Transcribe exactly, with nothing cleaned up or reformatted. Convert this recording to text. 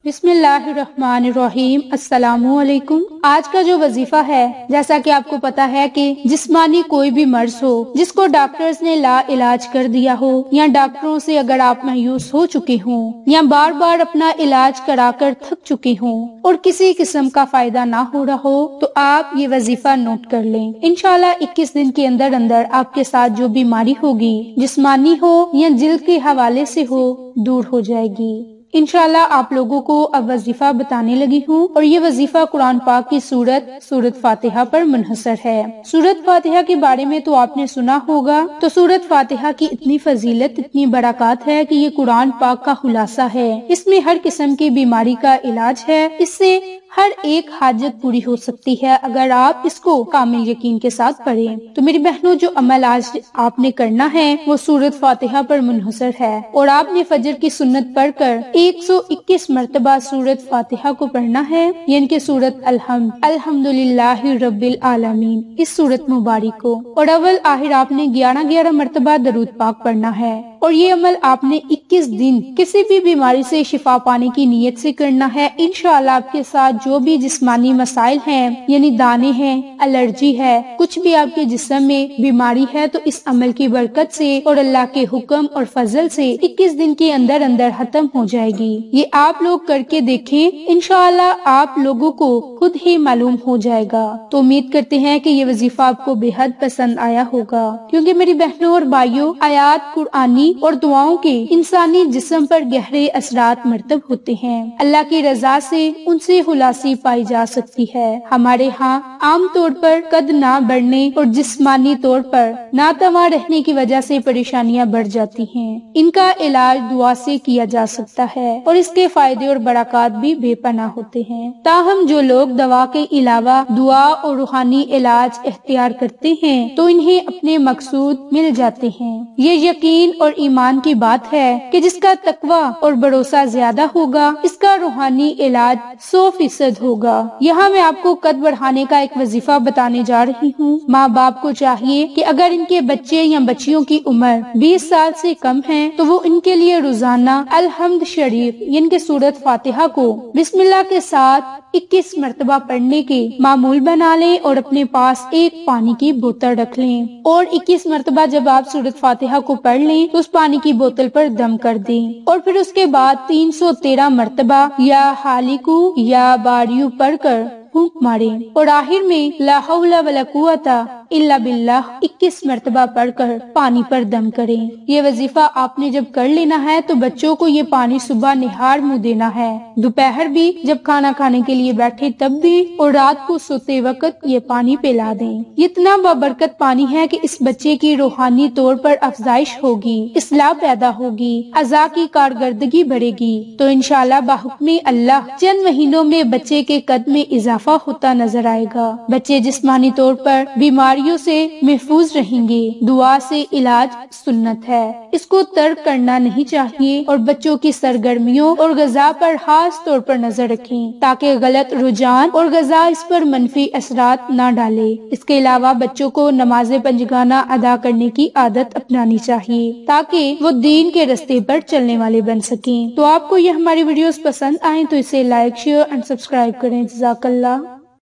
بسم اللہ الرحمن الرحیم۔ السلام علیکم۔ آج کا جو وظیفہ ہے، جیسا کہ آپ کو پتا ہے کہ جسمانی کوئی بھی مرض ہو جس کو ڈاکٹرز نے لا علاج کر دیا ہو، یا ڈاکٹروں سے اگر آپ مایوس ہو چکے ہوں یا بار بار اپنا علاج کرا کر تھک چکے ہوں اور کسی قسم کا فائدہ نہ ہو رہا ہو، تو آپ یہ وظیفہ نوٹ کر لیں۔ انشاءاللہ اکیس دن کے اندر اندر آپ کے ساتھ جو بیماری ہوگی، جسمانی ہو یا جلد کے حوالے سے ہو، دور ہو جائے گی۔ انشاءاللہ آپ لوگوں کو اب وظیفہ بتانے لگی ہوں، اور یہ وظیفہ قرآن پاک کی سورت سورت فاتحہ پر منحصر ہے۔ سورت فاتحہ کے بارے میں تو آپ نے سنا ہوگا، تو سورت فاتحہ کی اتنی فضیلت، اتنی برکات ہے کہ یہ قرآن پاک کا خلاصہ ہے۔ اس میں ہر قسم کی بیماری کا علاج ہے، اس سے ہر ایک حاجت پوری ہو سکتی ہے اگر آپ اس کو کامل یقین کے ساتھ پڑھیں۔ تو میری بہنوں، جو عمل آج آپ نے کرنا ہے وہ سورت فاتحہ پر منحصر ہے، اور آپ نے فجر کی سنت پڑھ کر ایک سو اکیس مرتبہ سورت فاتحہ کو پڑھنا ہے، یعنی کہ سورت الحمد الحمدللہ رب العالمین، اس سورت مبارک کو، اور اول آخر آپ نے گیارہ گیارہ مرتبہ درود پاک پڑھنا ہے۔ اور یہ عمل آپ نے اکیس دن کسی بھی بیماری سے شفا پانے کی نیت سے کرنا ہے۔ انشاءاللہ آپ کے ساتھ جو بھی جسمانی مسائل ہیں، یعنی دانے ہیں، الرجی ہے، کچھ بھی آپ کے جسم میں بیماری ہے، تو اس عمل کی برکت سے اور اللہ کے حکم اور فضل سے اکیس دن کے اندر اندر ختم ہو جائے گی۔ یہ آپ لوگ کر کے دیکھیں، انشاءاللہ آپ لوگوں کو خود ہی معلوم ہو جائے گا۔ تو امید کرتے ہیں کہ یہ وظیفہ آپ کو بے حد پسند آیا ہوگا، کیونکہ میری بہنوں اور بھائیوں، آیات قرآنی اور دعاؤں کے انسانی جسم پر گہرے اثرات مرتب ہوتے ہیں۔ اللہ کی رضا سے ان سے خلاصی پائی جا سکتی ہے۔ ہمارے ہاں عام طور پر قد نہ بڑھنے اور جسمانی طور پر ناتواں رہنے کی وجہ سے پریشانیاں بڑھ جاتی ہیں۔ ان کا علاج دعا سے کیا جا سکتا ہے، اور اس کے فائدے اور برکات بھی بے پناہ ہوتے ہیں۔ تاہم جو لوگ دوا کے علاوہ دعا اور روحانی علاج اختیار کرتے ہیں تو انہیں اپنے مقصود مل جاتے ہیں۔ یہ یقین اور ایمان کی بات ہے کہ جس کا تقوی اور بھروسہ زیادہ ہوگا، اس کا روحانی علاج سو فیصد ہوگا۔ یہاں میں آپ کو قد بڑھانے کا ایک وظیفہ بتانے جا رہی ہوں۔ ماں باپ کو چاہیے کہ اگر ان کے بچے یا بچیوں کی عمر بیس سال سے کم ہے تو وہ ان کے لیے روزانہ الحمد شریف یعنی کہ سورت فاتحہ کو بسم اللہ کے ساتھ اکیس مرتبہ پڑھنے کے معمول بنا لیں، اور اپنے پاس ایک پانی کی بوتل رکھ لیں، اور اکیس مرتبہ جب آپ سورت فاتحہ کو پڑھ لیں تو اس پانی کی بوتل پر دم کر دیں، اور پھر اس کے بعد تین سو تیرہ مرتبہ یا حالیکو یا باریو پڑھ کر پھونک ماریں، اور آخر میں لا حول ولا قوت الا باللہ اکیس مرتبہ پڑھ کر پانی پر دم کریں۔ یہ وظیفہ آپ نے جب کر لینا ہے تو بچوں کو یہ پانی صبح نہار منہ دینا ہے، دوپہر بھی جب کھانا کھانے کے لیے بیٹھے تب بھی، اور رات کو سوتے وقت یہ پانی پلا دیں۔ یہ اتنا بابرکت پانی ہے کہ اس بچے کی روحانی طور پر افزائش ہوگی، اصلاح پیدا ہوگی، اعضاء کی کارکردگی بڑھے گی، تو انشاءاللہ بحکم اللہ چند مہینوں میں بچے کے قد میں اضافہ ہوتا نظر آئے گا۔ بچے جسمانی طور پر بیماریوں سے محفوظ رہیں گے۔ دعا سے علاج سنت ہے، اس کو ترک کرنا نہیں چاہیے، اور بچوں کی سرگرمیوں اور غذا پر خاص طور پر نظر رکھیں تاکہ غلط رجحان اور غذا اس پر منفی اثرات نہ ڈالے۔ اس کے علاوہ بچوں کو نماز پنجگانہ ادا کرنے کی عادت اپنانی چاہیے تاکہ وہ دین کے رستے پر چلنے والے بن سکیں۔ تو آپ کو یہ ہماری ویڈیوز پسند آئیں تو اسے لائک، شیئر اور سبسکرائب کریں۔ جزاک اللہ۔